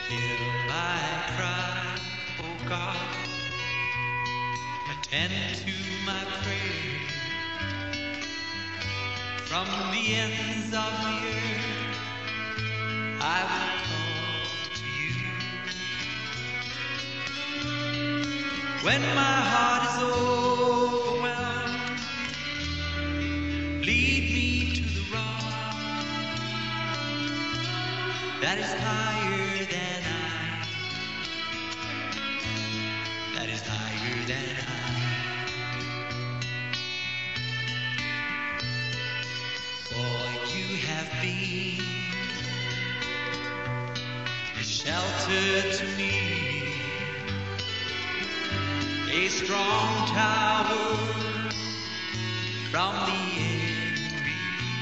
Hear my cry, oh God, attend to my prayer. From the ends of the earth, I will call to you. When my heart is overwhelmed, lead me to the rock that is higher than I, that is higher than I. For you have been a shelter to me, a strong tower from the enemy.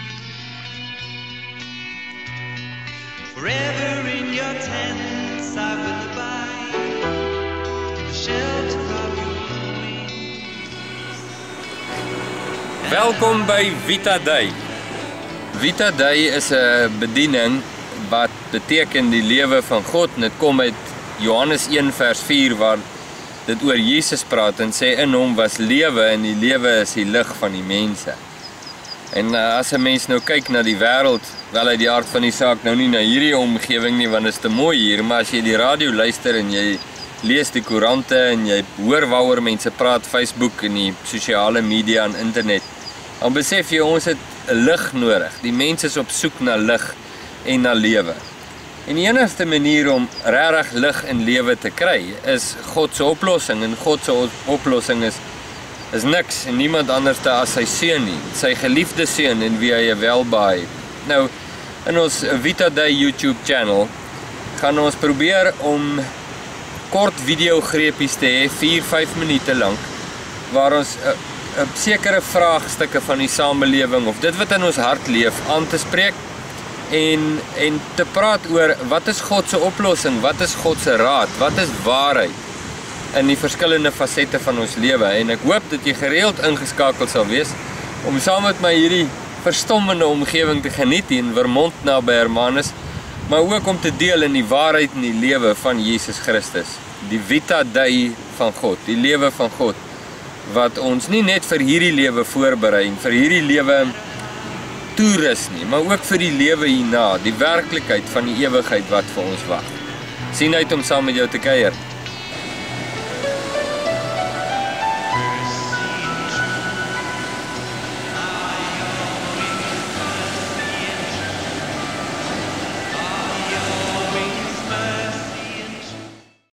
Forever in your tents I will abide, in the shelter of your wings. Welkom by Vita Day. Vita Day is 'n bediening wat beteken die lewe van God, en dit kom uit Johannes 1 vers 4 waar dit oor Jesus praat en sê in hom was lewe en die lewe is die lig van die mense. En as 'n mens nou kyk na die wêreld, wel uit die aard van die saak nou nie na hierdie omgewing nie, want dit is te mooi hier, maar as jy die radio luister en jy lees die koerante en jy hoor waaroor mense praat, Facebook en die sosiale media en internet, dan besef jy ons het lig nodig. Die mense is op soek na lig en na lewe. En die enigste manier om regtig lig en lewe te kry is God se oplossing, en God se oplossing is niks en niemand anders as sy seun nie, sy geliefde seun en wie hy welbehaag. Nou, in ons Vita Day YouTube channel gaan ons probeer om kort videogreepies te hê, 4-5 minute lank, waar ons sekere vraagstukke van die samelewing of dit wat in ons hart leef aan te spreek en te praat oor wat is God se oplossing, wat is God se raad, wat is waarheid in die verskillende fasette van ons lewe. En ek hoop dat jy gereeld ingeskakel sal wees om saam met my hierdie verstommende omgewing te geniet in Vermont naby Hermanus, maar ook om te deel in die waarheid en die lewe van Jesus Christus. Die Vita Day van God, die lewe van God, wat ons nie net vir hierdie lewe voorberei en vir hierdie lewe toerus nie, maar ook vir die lewe hierna, die werklikheid van die ewigheid wat vir ons wag. Sien uit om saam met jou te kuier.